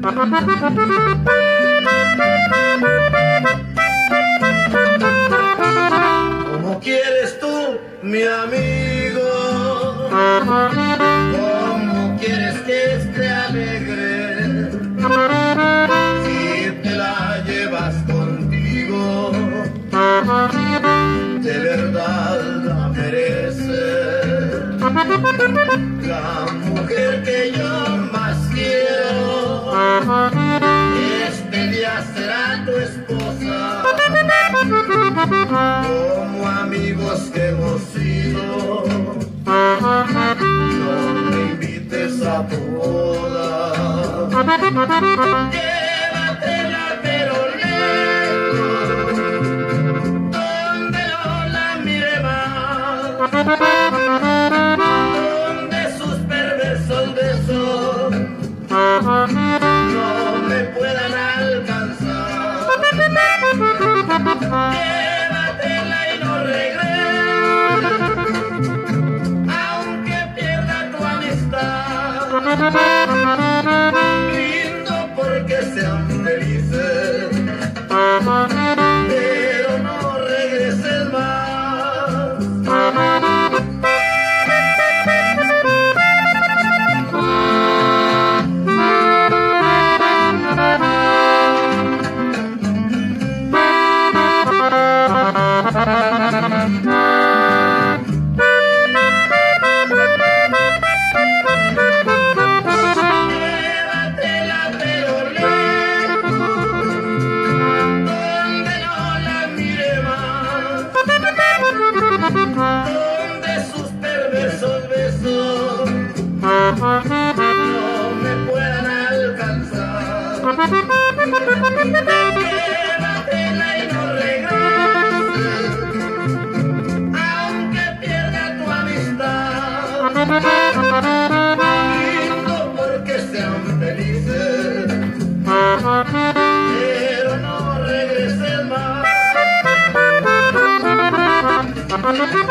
¿Cómo quieres tú, mi amigo? ¿Cómo quieres que esté alegre? Si te la llevas contigo, de verdad la mereces. La mujer que yo más quiero, este día será tu esposa. Como amigos que hemos sido, no me invites a tu boda. Llévatela pero lejos, donde no la mire más, donde sus perversos besos no me puedan alcanzar. Llévatela y no regreses, aunque pierda tu amistad. Brindo porque sean felices, pero no regreses más. Donde sus perversos besos no me puedan alcanzar. Llévatela y no regreses, aunque pierda tu amistad. Brindo porque sean felices, pero no regreses más.